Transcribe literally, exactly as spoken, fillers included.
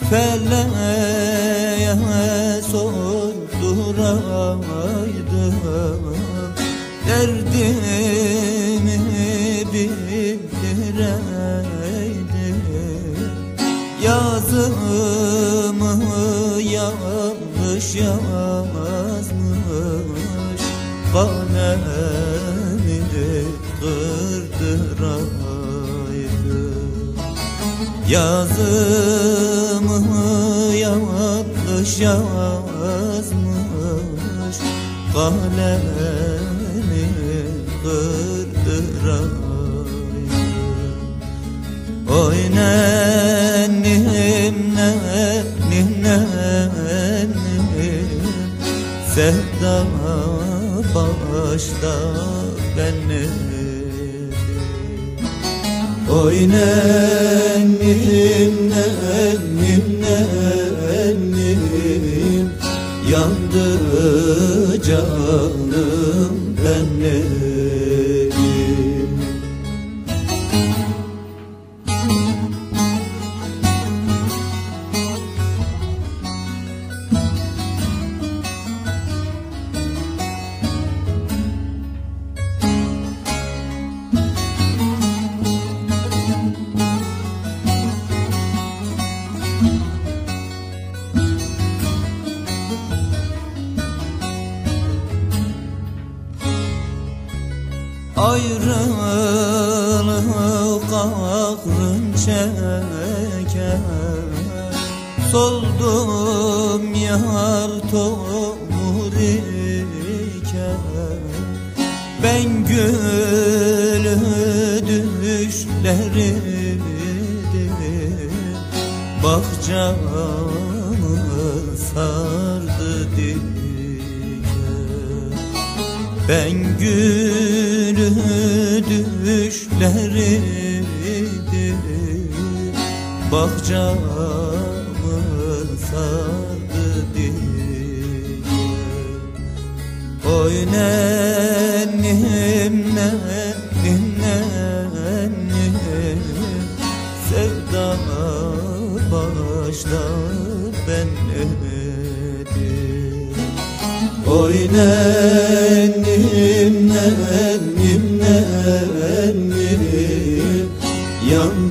feleğe sorduraydım, derdimi bildireydim. Yazımı yanlış yazmış, kalemimi kırdıraydım. Yazımı yanlış yazmış, kalemimi kırdıraydım. Oy nennim nennim nennim, sevda başta benim. Oy nennim nennim nennim, yandı canım benim. Ayrılık kahrın çeker, soldum yar tomur iken. Ben gülü düşleridir, bahçamı sardı diken. Ben gülü düşleridir, bahçamı sardı diken. Oy nennim nennim nennim, sevda başta bennedir. Oy nennim nennim nennim, yandı